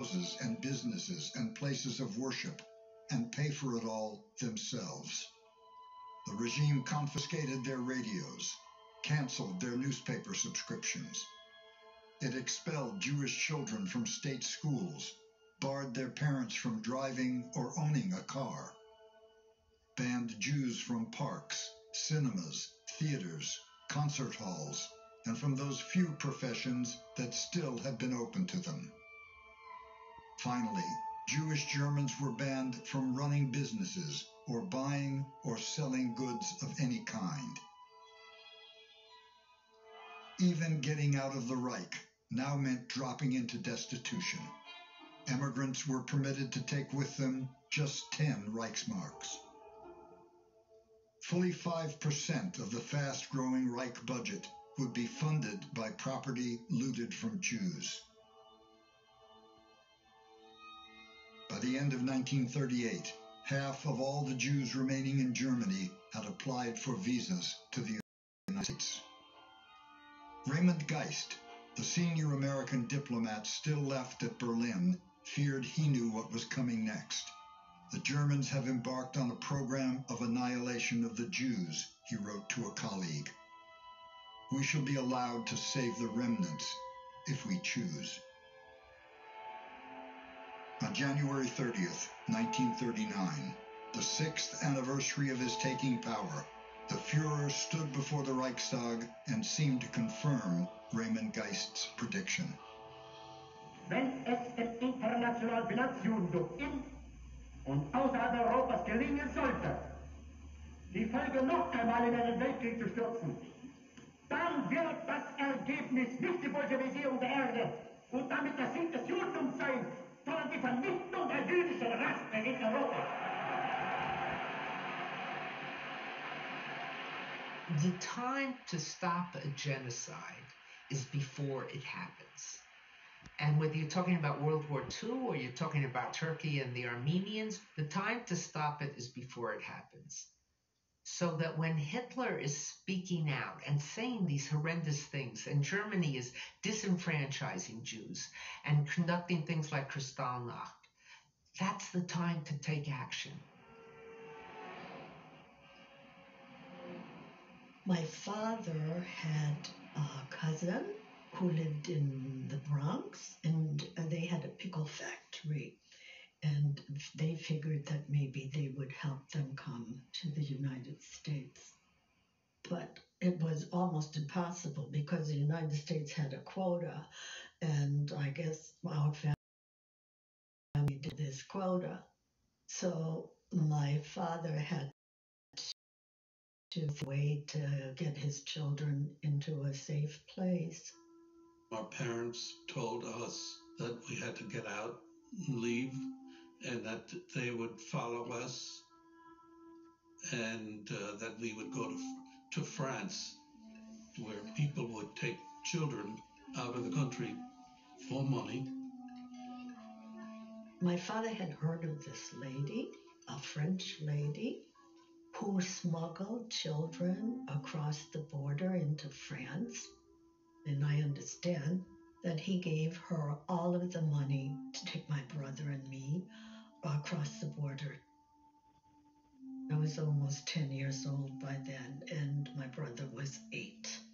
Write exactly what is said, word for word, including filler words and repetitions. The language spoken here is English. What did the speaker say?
houses and businesses and places of worship and pay for it all themselves. The regime confiscated their radios, canceled their newspaper subscriptions. It expelled Jewish children from state schools, barred their parents from driving or owning a car, banned Jews from parks, cinemas, theaters, concert halls, and from those few professions that still had been open to them. Finally, Jewish Germans were banned from running businesses or buying or selling goods of any kind. Even getting out of the Reich now meant dropping into destitution. Emigrants were permitted to take with them just ten Reichsmarks. Fully five percent of the fast-growing Reich budget would be funded by property looted from Jews. By the end of nineteen thirty-eight, half of all the Jews remaining in Germany had applied for visas to the United States. Raymond Geist, the senior American diplomat still left at Berlin, feared he knew what was coming next. The Germans have embarked on a program of annihilation of the Jews, he wrote to a colleague. We shall be allowed to save the remnants if we choose. On January thirtieth, nineteen thirty-nine, the sixth anniversary of his taking power, the Führer stood before the Reichstag and seemed to confirm Raymond Geist's prediction. Wenn es dem internationalen Finanzjudentum in und außerhalb Europas gelingen sollte, die Folge noch einmal in einen Weltkrieg zu stürzen, dann wird das Ergebnis nicht die Bolschewisierung der Erde und damit der Sieg des Judentums sein, sondern die Vernichtung der jüdischen Rasse in Europa. The time to stop a genocide is before it happens. And whether you're talking about World War Two or you're talking about Turkey and the Armenians, the time to stop it is before it happens. So that when Hitler is speaking out and saying these horrendous things, and Germany is disenfranchising Jews and conducting things like Kristallnacht, that's the time to take action. My father had a cousin who lived in the Bronx, and they had a pickle factory. And they figured that maybe they would help them come to the United States. But it was almost impossible because the United States had a quota, and I guess our family did this quota. So my father had to wait to get his children into a safe place. Our parents told us that we had to get out and leave, and that they would follow us, and uh, that we would go to, to France, where people would take children out of the country for money. My father had heard of this lady, a French lady, who smuggled children across the border into France. And I understand that he gave her all of the money to take my brother and me across the border. I was almost ten years old by then, and my brother was eight.